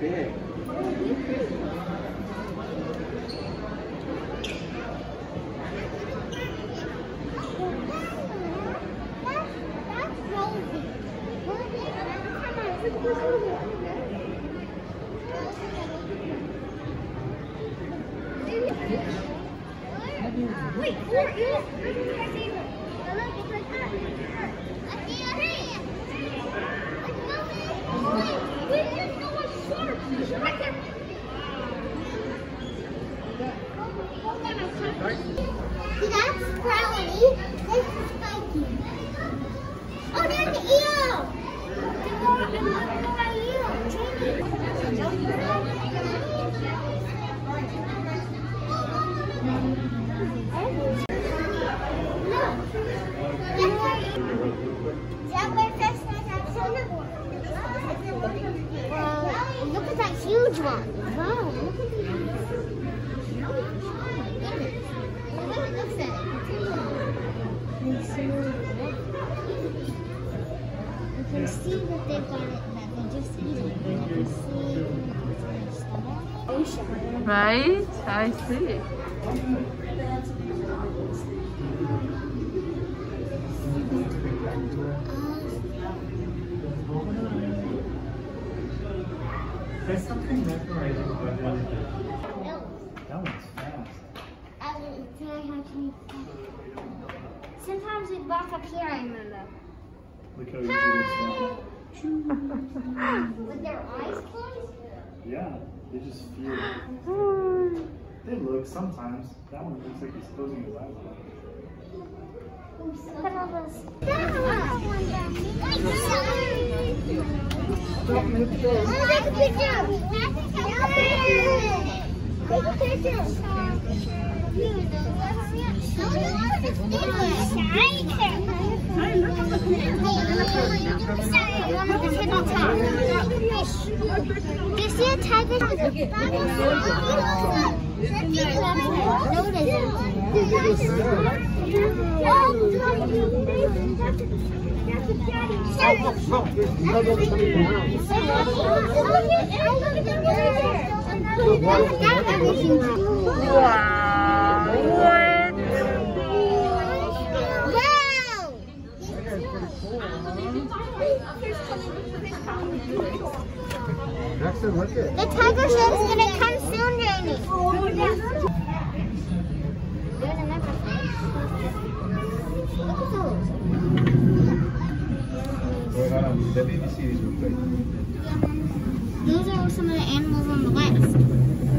big. Wait, four eels? Look, it's like that. Wait, there's no one sharp. Right there. That's Crowley. This is Spiky. Oh, there's the eel. Look at that huge one. Wow, look at these. Look at it. You can see that they've got it, that they just eat it. You can see ocean. Right? I see. There's something mesmerizing about that. That one's fast. Sometimes we walk up here, I remember. Look how easy this is. With their eyes closed? Yeah, they just feel it. They look sometimes. That one looks like he's closing his eyes. Look at all those. Don't move this. Take a picture. Take a picture. Do you see a tiger? Jackson, look at it. The tiger show is gonna come soon, Rainy. There's another thing. Look at those. Wait, hold on. Let me see these real quick. Those are some of the animals on the list.